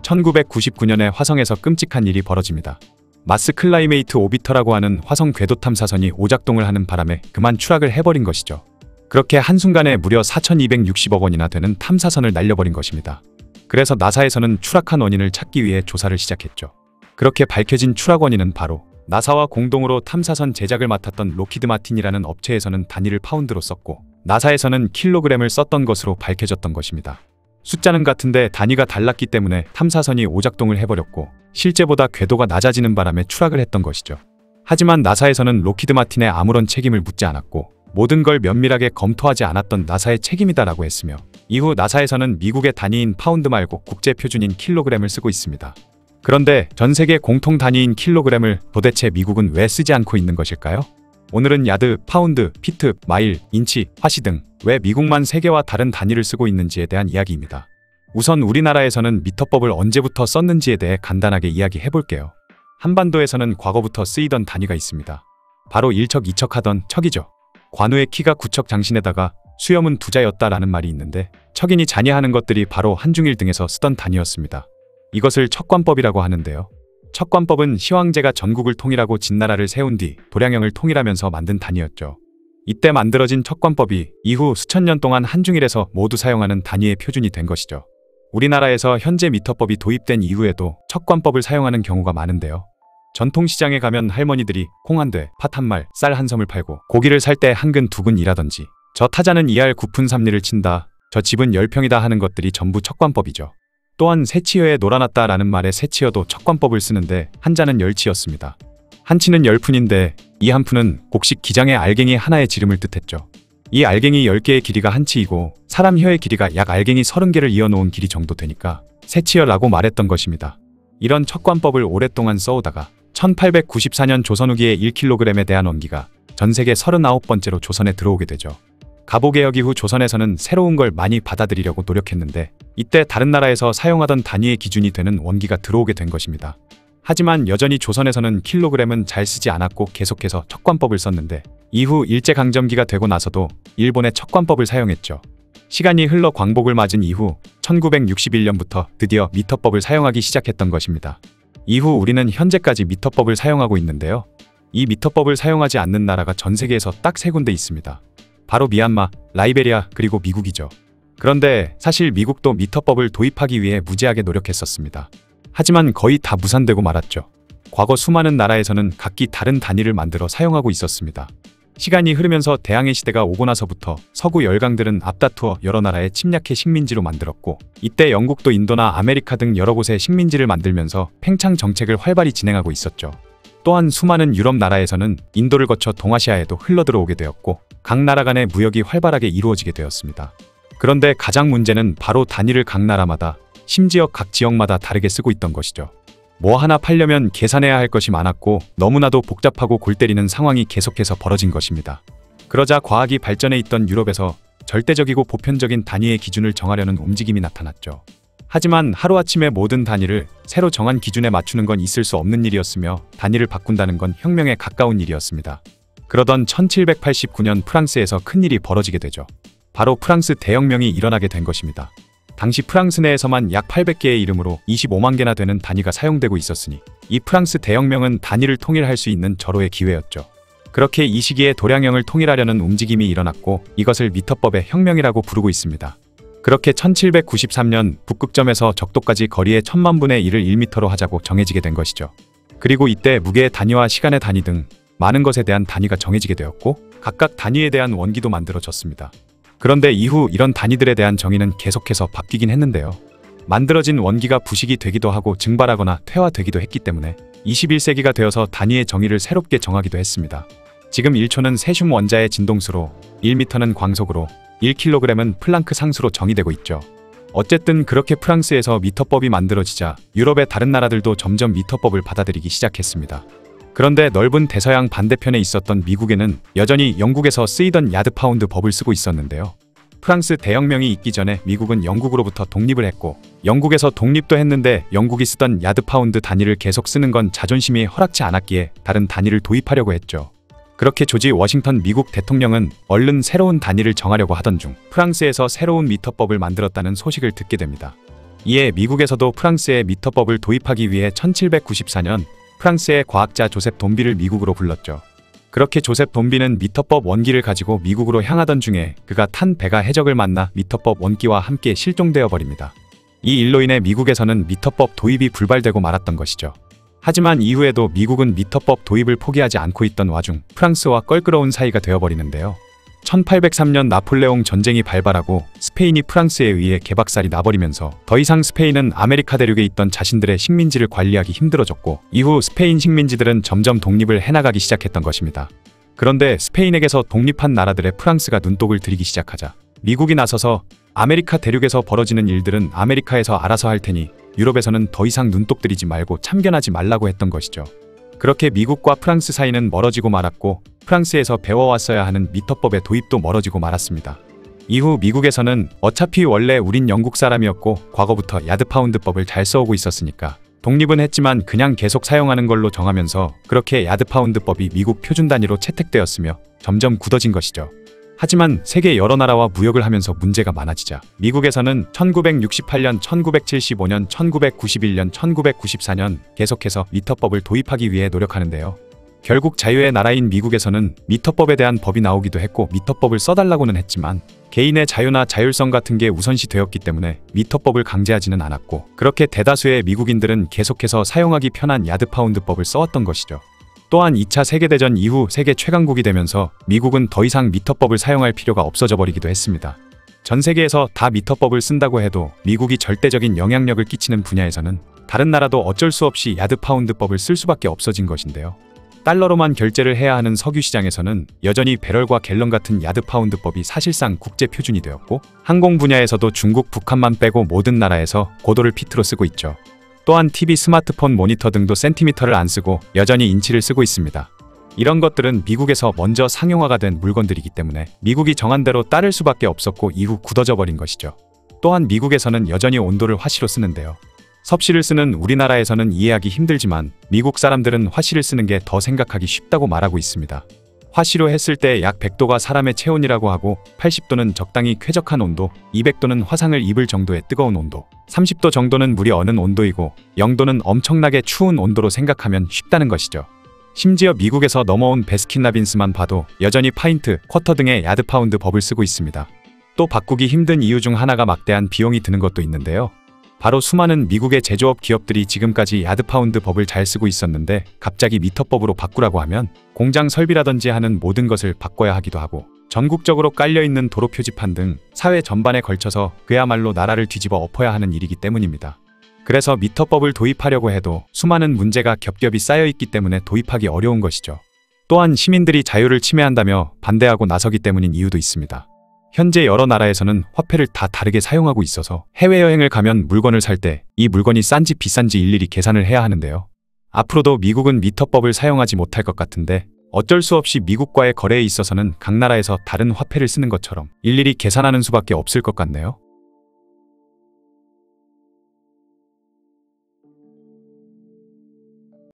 1999년에 화성에서 끔찍한 일이 벌어집니다. 마스 클라이메이트 오비터라고 하는 화성 궤도 탐사선이 오작동을 하는 바람에 그만 추락을 해버린 것이죠. 그렇게 한순간에 무려 4,260억 원이나 되는 탐사선을 날려버린 것입니다. 그래서 나사에서는 추락한 원인을 찾기 위해 조사를 시작했죠. 그렇게 밝혀진 추락 원인은 바로 나사와 공동으로 탐사선 제작을 맡았던 로키드 마틴이라는 업체에서는 단위를 파운드로 썼고 나사에서는 킬로그램을 썼던 것으로 밝혀졌던 것입니다. 숫자는 같은데 단위가 달랐기 때문에 탐사선이 오작동을 해버렸고 실제보다 궤도가 낮아지는 바람에 추락을 했던 것이죠. 하지만 나사에서는 로키드 마틴에 아무런 책임을 묻지 않았고 모든 걸 면밀하게 검토하지 않았던 나사의 책임이다라고 했으며 이후 나사에서는 미국의 단위인 파운드 말고 국제 표준인 킬로그램을 쓰고 있습니다. 그런데 전 세계 공통 단위인 킬로그램을 도대체 미국은 왜 쓰지 않고 있는 것일까요? 오늘은 야드, 파운드, 피트, 마일, 인치, 화씨 등 왜 미국만 세계와 다른 단위를 쓰고 있는지에 대한 이야기입니다. 우선 우리나라에서는 미터법을 언제부터 썼는지에 대해 간단하게 이야기해 볼게요. 한반도에서는 과거부터 쓰이던 단위가 있습니다. 바로 1척, 2척 하던 척이죠. 관우의 키가 9척 장신에다가 수염은 두자였다라는 말이 있는데 척인이 자니하는 것들이 바로 한중일 등에서 쓰던 단위였습니다. 이것을 척관법이라고 하는데요. 척관법은 시황제가 전국을 통일하고 진나라를 세운 뒤 도량형을 통일하면서 만든 단위였죠. 이때 만들어진 척관법이 이후 수천 년 동안 한중일에서 모두 사용하는 단위의 표준이 된 것이죠. 우리나라에서 현재 미터법이 도입된 이후에도 척관법을 사용하는 경우가 많은데요. 전통시장에 가면 할머니들이 콩 한 대, 팥 한 말, 쌀 한 섬을 팔고 고기를 살 때 한 근 두 근이라든지 저 타자는 2할 9푼 3리를 친다, 저 집은 10평이다 하는 것들이 전부 척관법이죠. 또한 새치여에 놀아놨다 라는 말에 새치여도 척관법을 쓰는데 한자는 열치였습니다. 한치는 10푼인데 이 한 푼은 곡식 기장의 알갱이 하나의 지름을 뜻했죠. 이 알갱이 10개의 길이가 한치이고 사람 혀의 길이가 약 알갱이 30개를 이어놓은 길이 정도 되니까 새치여라고 말했던 것입니다. 이런 척관법을 오랫동안 써오다가 1894년 조선 후기의 1kg에 대한 원기가 전 세계 39번째로 조선에 들어오게 되죠. 갑오개혁 이후 조선에서는 새로운 걸 많이 받아들이려고 노력했는데 이때 다른 나라에서 사용하던 단위의 기준이 되는 원기가 들어오게 된 것입니다. 하지만 여전히 조선에서는 킬로그램은 잘 쓰지 않았고 계속해서 척관법을 썼는데 이후 일제강점기가 되고 나서도 일본의 척관법을 사용했죠. 시간이 흘러 광복을 맞은 이후 1961년부터 드디어 미터법을 사용하기 시작했던 것입니다. 이후 우리는 현재까지 미터법을 사용하고 있는데요. 이 미터법을 사용하지 않는 나라가 전 세계에서 딱 3군데 있습니다. 바로 미얀마, 라이베리아, 그리고 미국이죠. 그런데 사실 미국도 미터법을 도입하기 위해 무지하게 노력했었습니다. 하지만 거의 다 무산되고 말았죠. 과거 수많은 나라에서는 각기 다른 단위를 만들어 사용하고 있었습니다. 시간이 흐르면서 대항해 시대가 오고 나서부터 서구 열강들은 앞다투어 여러 나라의 침략해 식민지로 만들었고 이때 영국도 인도나 아메리카 등 여러 곳에 식민지를 만들면서 팽창 정책을 활발히 진행하고 있었죠. 또한 수많은 유럽 나라에서는 인도를 거쳐 동아시아에도 흘러들어오게 되었고 각 나라 간의 무역이 활발하게 이루어지게 되었습니다. 그런데 가장 문제는 바로 단위를 각 나라마다 심지어 각 지역마다 다르게 쓰고 있던 것이죠. 뭐 하나 팔려면 계산해야 할 것이 많았고 너무나도 복잡하고 골 때리는 상황이 계속해서 벌어진 것입니다. 그러자 과학이 발전해 있던 유럽에서 절대적이고 보편적인 단위의 기준을 정하려는 움직임이 나타났죠. 하지만 하루아침에 모든 단위를 새로 정한 기준에 맞추는 건 있을 수 없는 일이었으며 단위를 바꾼다는 건 혁명에 가까운 일이었습니다. 그러던 1789년 프랑스에서 큰일이 벌어지게 되죠. 바로 프랑스 대혁명이 일어나게 된 것입니다. 당시 프랑스 내에서만 약 800개의 이름으로 25만 개나 되는 단위가 사용되고 있었으니 이 프랑스 대혁명은 단위를 통일할 수 있는 절호의 기회였죠. 그렇게 이 시기에 도량형을 통일하려는 움직임이 일어났고 이것을 미터법의 혁명이라고 부르고 있습니다. 그렇게 1793년 북극점에서 적도까지 거리의 1000만 분의 1을 1m로 하자고 정해지게 된 것이죠. 그리고 이때 무게의 단위와 시간의 단위 등 많은 것에 대한 단위가 정해지게 되었고 각각 단위에 대한 원기도 만들어졌습니다. 그런데 이후 이런 단위들에 대한 정의는 계속해서 바뀌긴 했는데요. 만들어진 원기가 부식이 되기도 하고 증발하거나 퇴화되기도 했기 때문에 21세기가 되어서 단위의 정의를 새롭게 정하기도 했습니다. 지금 1초는 세슘 원자의 진동수로, 1m는 광속으로, 1kg은 플랑크 상수로 정의되고 있죠. 어쨌든 그렇게 프랑스에서 미터법이 만들어지자 유럽의 다른 나라들도 점점 미터법을 받아들이기 시작했습니다. 그런데 넓은 대서양 반대편에 있었던 미국에는 여전히 영국에서 쓰이던 야드 파운드 법을 쓰고 있었는데요. 프랑스 대혁명이 있기 전에 미국은 영국으로부터 독립을 했고 영국에서 독립도 했는데 영국이 쓰던 야드 파운드 단위를 계속 쓰는 건 자존심이 허락치 않았기에 다른 단위를 도입하려고 했죠. 그렇게 조지 워싱턴 미국 대통령은 얼른 새로운 단위를 정하려고 하던 중 프랑스에서 새로운 미터법을 만들었다는 소식을 듣게 됩니다. 이에 미국에서도 프랑스에 미터법을 도입하기 위해 1794년 프랑스의 과학자 조셉 돈비를 미국으로 불렀죠. 그렇게 조셉 돈비는 미터법 원기를 가지고 미국으로 향하던 중에 그가 탄 배가 해적을 만나 미터법 원기와 함께 실종되어 버립니다. 이 일로 인해 미국에서는 미터법 도입이 불발되고 말았던 것이죠. 하지만 이후에도 미국은 미터법 도입을 포기하지 않고 있던 와중 프랑스와 껄끄러운 사이가 되어버리는데요. 1803년 나폴레옹 전쟁이 발발하고 스페인이 프랑스에 의해 개박살이 나버리면서 더 이상 스페인은 아메리카 대륙에 있던 자신들의 식민지를 관리하기 힘들어졌고 이후 스페인 식민지들은 점점 독립을 해나가기 시작했던 것입니다. 그런데 스페인에게서 독립한 나라들의 프랑스가 눈독을 들이기 시작하자 미국이 나서서 아메리카 대륙에서 벌어지는 일들은 아메리카에서 알아서 할 테니 유럽에서는 더 이상 눈독 들이지 말고 참견하지 말라고 했던 것이죠. 그렇게 미국과 프랑스 사이는 멀어지고 말았고 프랑스에서 배워왔어야 하는 미터법의 도입도 멀어지고 말았습니다. 이후 미국에서는 어차피 원래 우린 영국 사람이었고 과거부터 야드파운드법을 잘 써오고 있었으니까 독립은 했지만 그냥 계속 사용하는 걸로 정하면서 그렇게 야드파운드법이 미국 표준 단위로 채택되었으며 점점 굳어진 것이죠. 하지만 세계 여러 나라와 무역을 하면서 문제가 많아지자 미국에서는 1968년, 1975년, 1991년, 1994년 계속해서 미터법을 도입하기 위해 노력하는데요. 결국 자유의 나라인 미국에서는 미터법에 대한 법이 나오기도 했고 미터법을 써달라고는 했지만 개인의 자유나 자율성 같은 게 우선시 되었기 때문에 미터법을 강제하지는 않았고 그렇게 대다수의 미국인들은 계속해서 사용하기 편한 야드파운드법을 써왔던 것이죠. 또한 2차 세계대전 이후 세계 최강국이 되면서 미국은 더 이상 미터법을 사용할 필요가 없어져 버리기도 했습니다. 전 세계에서 다 미터법을 쓴다고 해도 미국이 절대적인 영향력을 끼치는 분야에서는 다른 나라도 어쩔 수 없이 야드파운드법을 쓸 수밖에 없어진 것인데요. 달러로만 결제를 해야 하는 석유 시장에서는 여전히 배럴과 갤런 같은 야드파운드법이 사실상 국제 표준이 되었고 항공 분야에서도 중국, 북한만 빼고 모든 나라에서 고도를 피트로 쓰고 있죠. 또한 TV, 스마트폰, 모니터 등도 센티미터를 안 쓰고 여전히 인치를 쓰고 있습니다. 이런 것들은 미국에서 먼저 상용화가 된 물건들이기 때문에 미국이 정한 대로 따를 수밖에 없었고 이후 굳어져 버린 것이죠. 또한 미국에서는 여전히 온도를 화씨로 쓰는데요. 섭씨를 쓰는 우리나라에서는 이해하기 힘들지만 미국 사람들은 화씨를 쓰는 게 더 생각하기 쉽다고 말하고 있습니다. 화씨로 했을 때 약 100도가 사람의 체온이라고 하고 80도는 적당히 쾌적한 온도, 200도는 화상을 입을 정도의 뜨거운 온도, 30도 정도는 물이 어는 온도이고 0도는 엄청나게 추운 온도로 생각하면 쉽다는 것이죠. 심지어 미국에서 넘어온 베스킨라빈스만 봐도 여전히 파인트, 쿼터 등의 야드파운드 법을 쓰고 있습니다. 또 바꾸기 힘든 이유 중 하나가 막대한 비용이 드는 것도 있는데요. 바로 수많은 미국의 제조업 기업들이 지금까지 야드파운드 법을 잘 쓰고 있었는데 갑자기 미터법으로 바꾸라고 하면 공장 설비라든지 하는 모든 것을 바꿔야 하기도 하고 전국적으로 깔려있는 도로 표지판 등 사회 전반에 걸쳐서 그야말로 나라를 뒤집어 엎어야 하는 일이기 때문입니다. 그래서 미터법을 도입하려고 해도 수많은 문제가 겹겹이 쌓여있기 때문에 도입하기 어려운 것이죠. 또한 시민들이 자유를 침해한다며 반대하고 나서기 때문인 이유도 있습니다. 현재 여러 나라에서는 화폐를 다 다르게 사용하고 있어서 해외여행을 가면 물건을 살 때 이 물건이 싼지 비싼지 일일이 계산을 해야 하는데요. 앞으로도 미국은 미터법을 사용하지 못할 것 같은데 어쩔 수 없이 미국과의 거래에 있어서는 각 나라에서 다른 화폐를 쓰는 것처럼 일일이 계산하는 수밖에 없을 것 같네요.